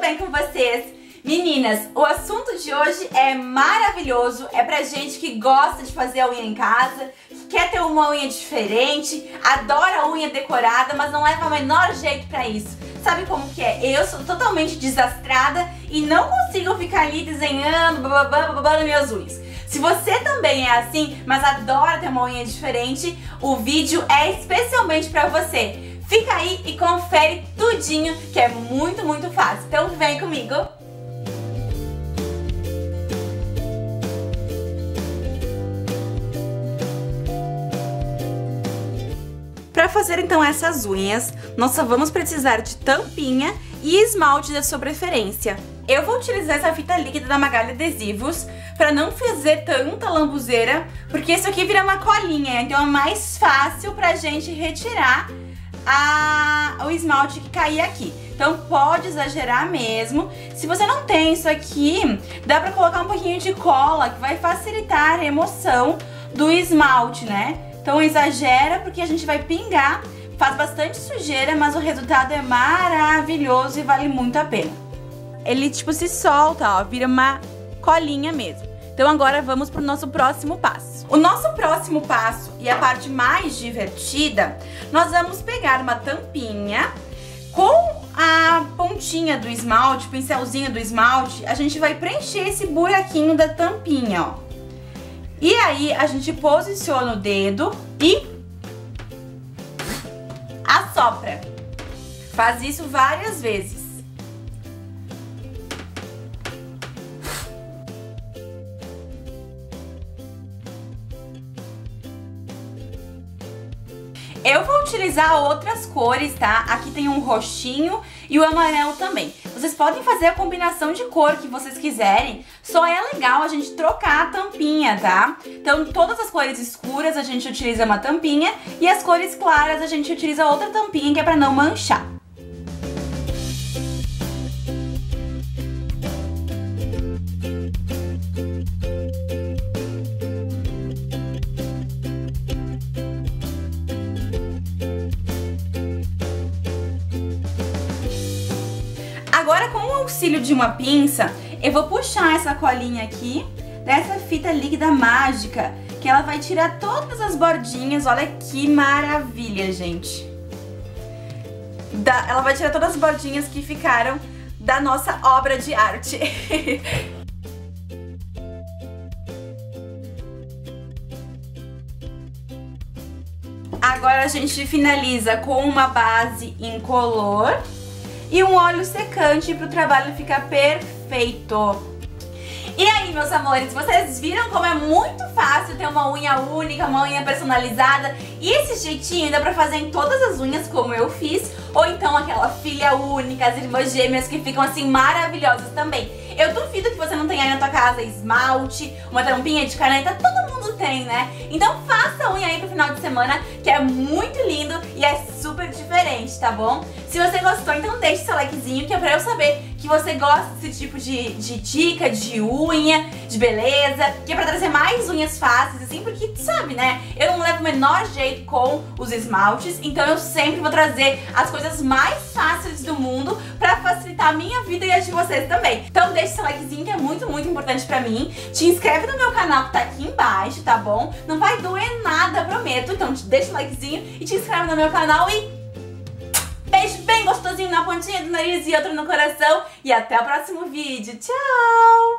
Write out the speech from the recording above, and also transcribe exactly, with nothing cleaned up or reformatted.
bem com vocês? Meninas, o assunto de hoje é maravilhoso, é pra gente que gosta de fazer a unha em casa, que quer ter uma unha diferente, adora a unha decorada, mas não leva o menor jeito pra isso. Sabe como que é? Eu sou totalmente desastrada e não consigo ficar ali desenhando, bababá, bababá nas minhas unhas. Se você também é assim, mas adora ter uma unha diferente, o vídeo é especialmente pra você. Fica aí e confere tudinho, que é muito, muito fácil. Então vem comigo! Para fazer então essas unhas, nós só vamos precisar de tampinha e esmalte da sua preferência. Eu vou utilizar essa fita líquida da Magali Adesivos para não fazer tanta lambuzeira, porque isso aqui vira uma colinha, então é mais fácil pra gente retirar a, o esmalte que cair aqui. Então pode exagerar mesmo. Se você não tem isso aqui, dá pra colocar um pouquinho de cola, que vai facilitar a remoção do esmalte, né? Então exagera porque a gente vai pingar, faz bastante sujeira, mas o resultado é maravilhoso e vale muito a pena. Ele tipo se solta, ó, vira uma colinha mesmo. Então agora vamos pro nosso próximo passo. O nosso próximo passo e a parte mais divertida, nós vamos pegar uma tampinha com a pontinha do esmalte, o pincelzinho do esmalte, a gente vai preencher esse buraquinho da tampinha, ó. E aí a gente posiciona o dedo e assopra. Faz isso várias vezes. Eu vou utilizar outras cores, tá? Aqui tem um roxinho e o amarelo também. Vocês podem fazer a combinação de cor que vocês quiserem, só é legal a gente trocar a tampinha, tá? Então todas as cores escuras a gente utiliza uma tampinha e as cores claras a gente utiliza outra tampinha, que é pra não manchar. Agora, com o auxílio de uma pinça, eu vou puxar essa colinha aqui dessa fita líquida mágica, que ela vai tirar todas as bordinhas. Olha que maravilha, gente! Da, ela vai tirar todas as bordinhas que ficaram da nossa obra de arte. Agora a gente finaliza com uma base incolor e um óleo secante para o trabalho ficar perfeito. E aí, meus amores, vocês viram como é muito fácil ter uma unha única, uma unha personalizada? E esse jeitinho dá pra fazer em todas as unhas, como eu fiz, ou então aquela filha única, as irmãs gêmeas que ficam assim maravilhosas também. Eu duvido que você não tenha aí na tua casa esmalte, uma tampinha de caneta, todo mundo tem, né? Então faça a unha aí pro final de semana, que é muito lindo e é super diferente, tá bom? Se você gostou, então deixe seu likezinho, que é pra eu saber que você gosta desse tipo de, de dica, de unha, de beleza, que é pra trazer mais unhas fáceis, assim, porque tu sabe, né? Eu não levo o menor jeito com os esmaltes, então eu sempre vou trazer as coisas mais fáceis do mundo pra facilitar a minha vida e a de vocês também. Então deixe seu likezinho, que é muito, muito importante pra mim. Te inscreve no meu canal que tá aqui embaixo, tá bom? Não vai doer nada, prometo. Então deixa o likezinho e te inscreve no meu canal e beijo bem gostosinho na pontinha do nariz e outro no coração. E até o próximo vídeo. Tchau!